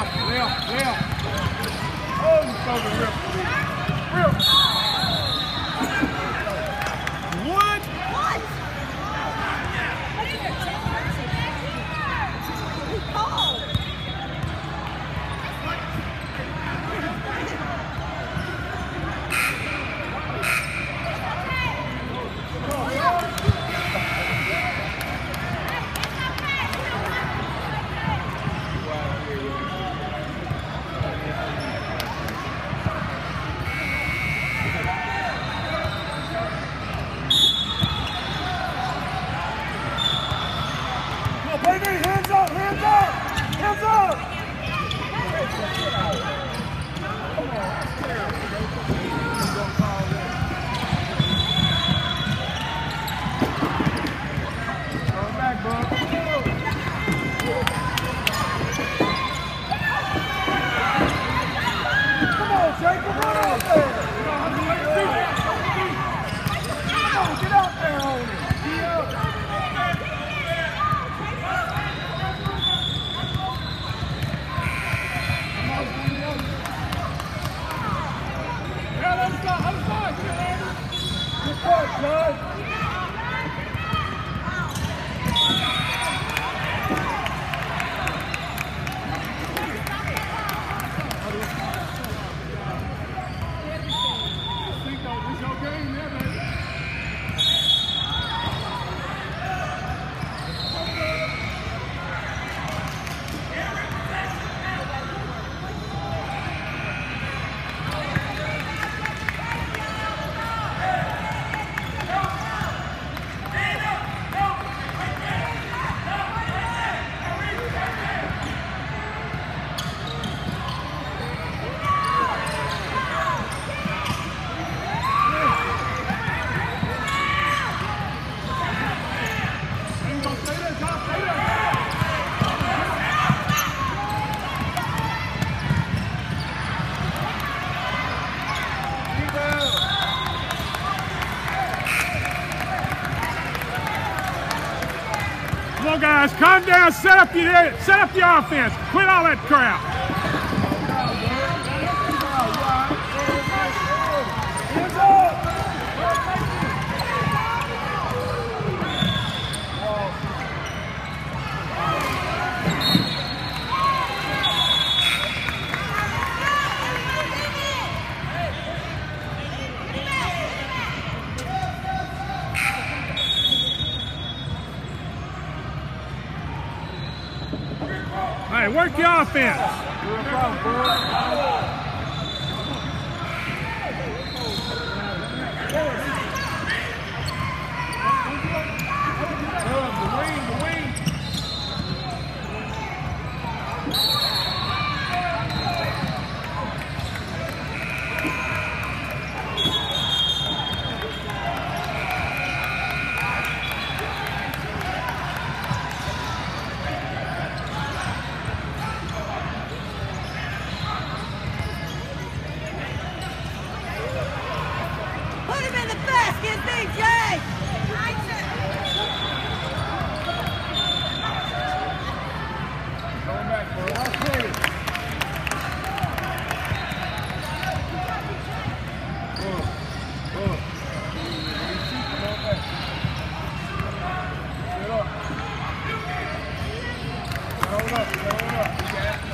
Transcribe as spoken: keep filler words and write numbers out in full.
left, left. Oh, you throw the rip. Rip. What? What? Oh. Hands up, hands up, hands up! Come back, bro. Come on, Jake, come on out there. Come on, get out there on it. Yeah. Come on, guys, calm down, set up your set up the offense. Quit all that crap. All right, work the offense. The wing, the wing. Hold up, hold up.